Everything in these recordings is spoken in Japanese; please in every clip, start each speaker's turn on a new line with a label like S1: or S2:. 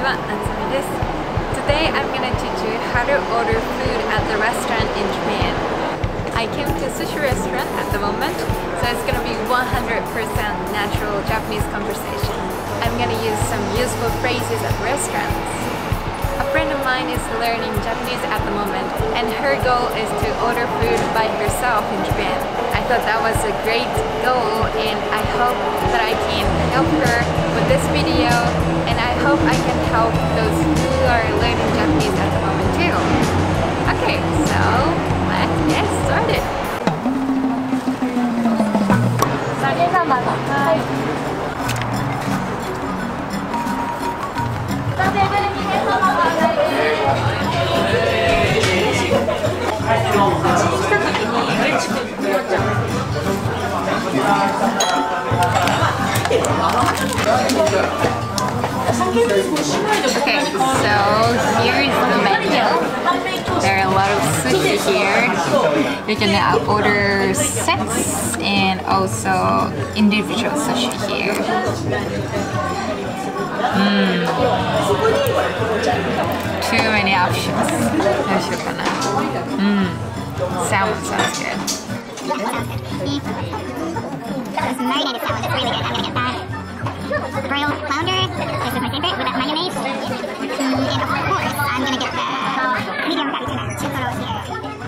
S1: は、夏美です。Today I'm gonna teach you how to order food at the restaurant in Japan. I came to a sushi restaurant at the moment, so it's gonna be 100% natural Japanese conversation. I'm gonna use some useful phrases at restaurants. A friend of mine is learning Japanese at the moment, and her goal is to order food by herself in Japan. I thought that was a great goal, and I hope that I can help her with this video, and I hope I can help those who are learning Japanese at the moment too. Okay, so let's get started. Okay, so here is the menu. There are a lot of sushi here. You can order sets and also individual sushi here. Too many options. Salmon sounds good.
S2: This marinated salmon is really good. I'm gonna get that. Broiled flounder, this is my favorite, with that mayonnaise. And of course, I'm gonna get the medium fatty tuna. Chutoro here.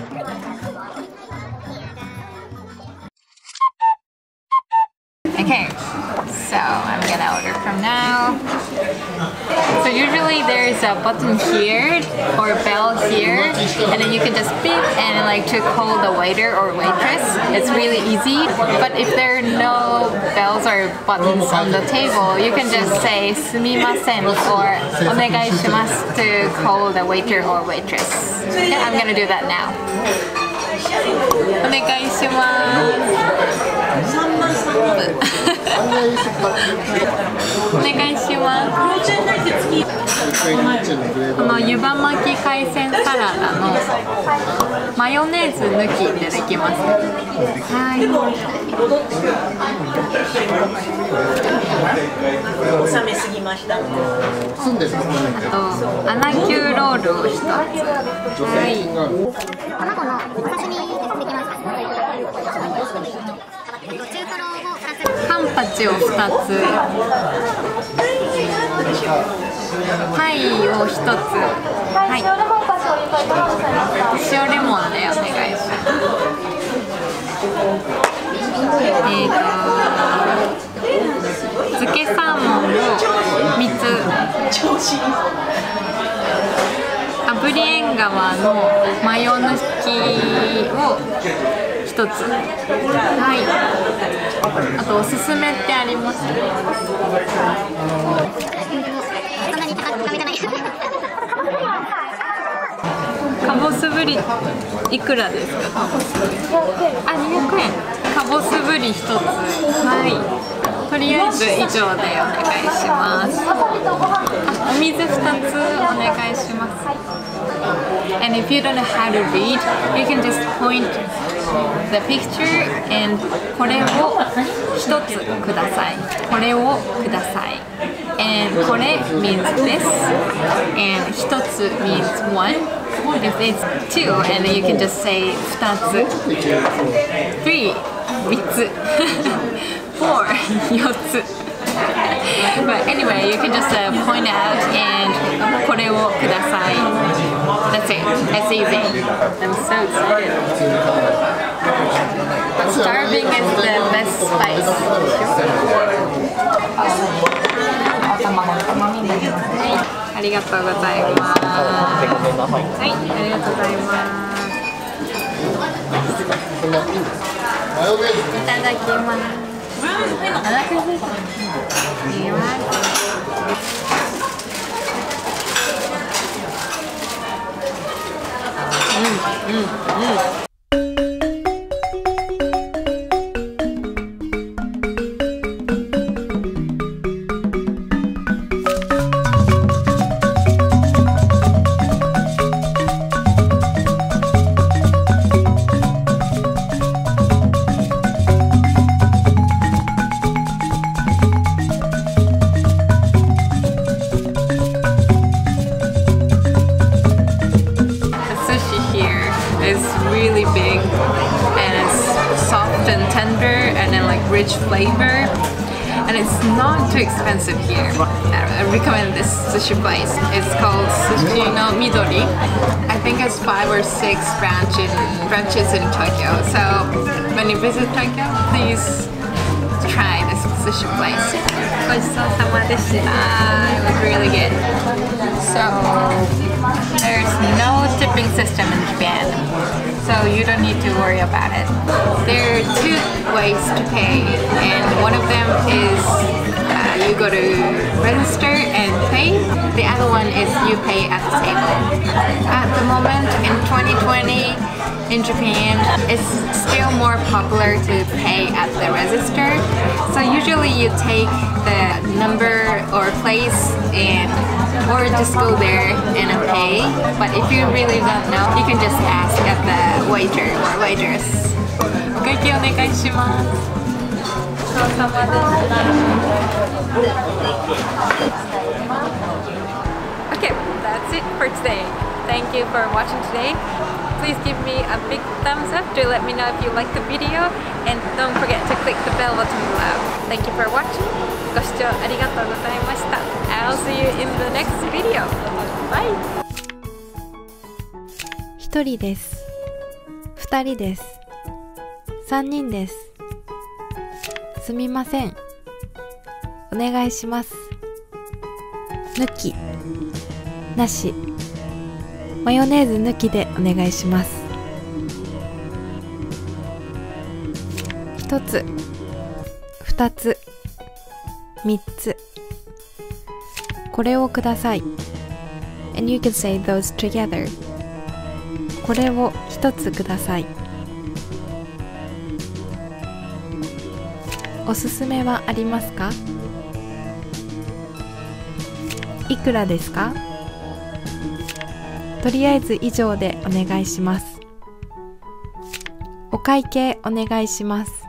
S1: Okay, so I'm gonna order from now. So usually there's a button here or bell here, and then you can just beep and like to call the waiter or waitress. It's really easy. But if there are no bells or buttons on the table, you can just say sumimasen or onegai shimasu to call the waiter or waitress. Okay, I'm gonna do that now. Onegai shimasu. お願いします。この湯葉巻き海鮮サラダのマヨネーズ抜きでできます。はい。
S3: 収めすぎました。
S1: あとアナキューロールを一つ。はい。
S2: 卵のお刺身できます。
S1: カンパチを2つ、パイを1つ、はい、塩レモンでお願いします。漬けサーモンを3つ、炙りえんがわのマヨ抜きを1つ、はい。あとおすすめってあります？かぼすぶりいくらですか？あ、200円。かぼすぶり1つ。はい。とりあえず以上でお願いします。お水2つお願いします。And if you don't know how to read, you can just point the picture and これを一つください。これをください。And これ means this, and 一つ means one. If it's two, and then you can just say 二つ、three 三つ、four 四つ。But anyway, you can just point out and これをください。That's it. It's easy. I'm so excited. Starving is the best spice. ありがとうございます。はい、ありがとうございます。いただきます。 rich flavor, and it's not too expensive here. I recommend this sushi place. It's called Sushi no Midori. I think it's 5 or 6 branches in Tokyo. So when you visit Tokyo, please try this sushi place. ごちそうさまでした. It was really good. So there's no tipping system in Japan, so you don't need to worry about it. There are 2 ways to pay, and one of them is you go to register and pay. The other one is you pay at the table. At the moment in 2020 in Japan, it's still more popular to pay at the register. So usually you take the number or place or just go there and pay. But if you really don't know, you can just ask at the waiter or waitress. お会計お願いします。ごちそうさまでした。Okay, that's it for today. Thank you for watching today. Please give me a big thumbs up to let me know if you like the video, and don't forget to click the bell button below. Thank you for watching. ご視聴ありがとうございました。I'll see you in the next video. Bye!
S4: 1人です。2人です。3人です。すみません。お願いします。抜き。なし。マヨネーズ抜きでお願いします。1つ、2つ、3つ。これをください。And you can say those together. これを1つください。おすすめはありますか？いくらですか？とりあえず以上でお願いします。お会計お願いします。